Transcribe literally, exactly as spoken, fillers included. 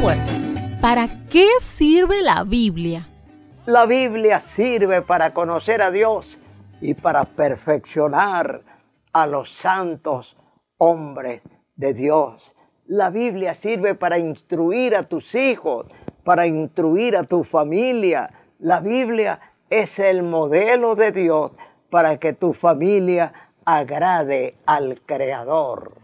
Puertas. ¿Para qué sirve la Biblia? La Biblia sirve para conocer a Dios y para perfeccionar a los santos hombres de Dios. La Biblia sirve para instruir a tus hijos, para instruir a tu familia. La Biblia es el modelo de Dios para que tu familia agrade al Creador.